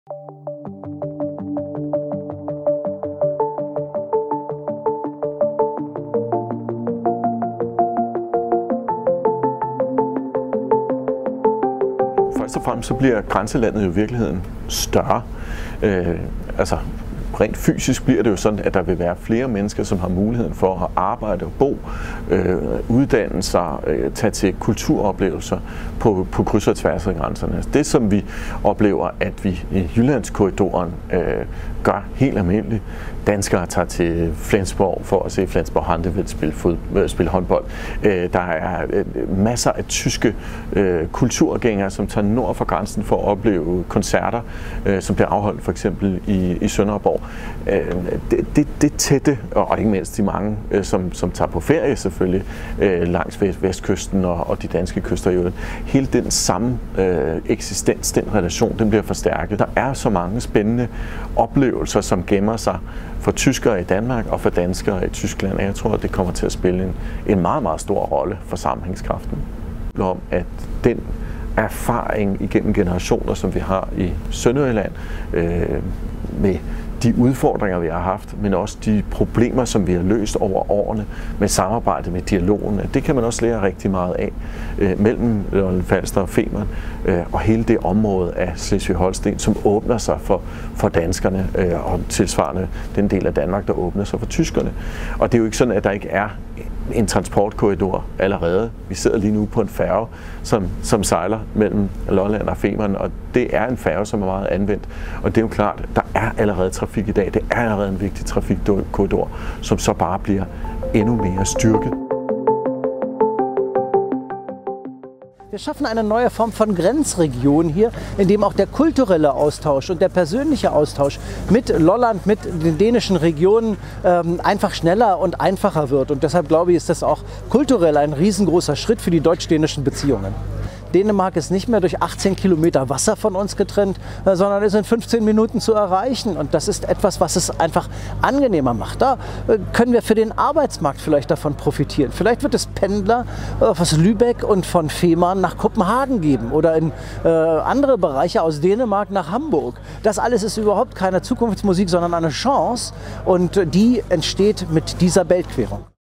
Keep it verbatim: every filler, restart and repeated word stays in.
Først og fremmest så bliver grænselandet jo i virkeligheden større. Øh, altså rent fysisk bliver det jo sådan, at der vil være flere mennesker, som har muligheden for at arbejde og bo, øh, uddanne sig, øh, tage til kulturoplevelser på, på kryds og tværs af grænserne. Det, som vi oplever, at vi i Jyllandskorridoren øh, gør helt almindeligt. Danskere tager til Flensborg for at se Flensborg Handewitt spille, fod, spille håndbold. Øh, der er øh, masser af tyske øh, kulturgængere, som tager nord for grænsen for at opleve koncerter, øh, som bliver afholdt for eksempel i, i Sønderborg. Øh, det, det, det tætte, og ikke mindst de mange, øh, som, som tager på ferie selvfølgelig, øh, langs vest, vestkysten og, og de danske kyster i øvrigt. Hele den samme øh, eksistens, den relation, den bliver forstærket. Der er så mange spændende oplevelser, som gemmer sig for tyskere i Danmark og for danskere i Tyskland. Jeg tror, at det kommer til at spille en, en meget, meget stor rolle for sammenhængskraften. Om at den erfaring igennem generationer, som vi har i Sønderjylland, øh, med de udfordringer, vi har haft, men også de problemer, som vi har løst over årene med samarbejde, med dialogen. Det kan man også lære rigtig meget af øh, mellem Lolland-Falster og Femern øh, og hele det område af Slesvig-Holsten, som åbner sig for, for danskerne øh, og tilsvarende den del af Danmark, der åbner sig for tyskerne. Og det er jo ikke sådan, at der ikke er en transportkorridor allerede. Vi sidder lige nu på en færge, som, som sejler mellem Lolland og Femern, og det er en færge, som er meget anvendt. Og det er jo klart, der er allerede trafik i dag. Det er allerede en vigtig trafikkorridor, som så bare bliver endnu mere styrket. Wir schaffen eine neue Form von Grenzregion hier, in dem auch der kulturelle Austausch und der persönliche Austausch mit Lolland, mit den dänischen Regionen ähm, einfach schneller und einfacher wird. Und deshalb glaube ich, ist das auch kulturell ein riesengroßer Schritt für die deutsch-dänischen Beziehungen. Dänemark ist nicht mehr durch achtzehn Kilometer Wasser von uns getrennt, sondern ist in fünfzehn Minuten zu erreichen. Und das ist etwas, was es einfach angenehmer macht. Da können wir für den Arbeitsmarkt vielleicht davon profitieren. Vielleicht wird es Pendler aus Lübeck und von Fehmarn nach Kopenhagen geben oder in äh, andere Bereiche aus Dänemark nach Hamburg. Das alles ist überhaupt keine Zukunftsmusik, sondern eine Chance. Und die entsteht mit dieser Beltquerung.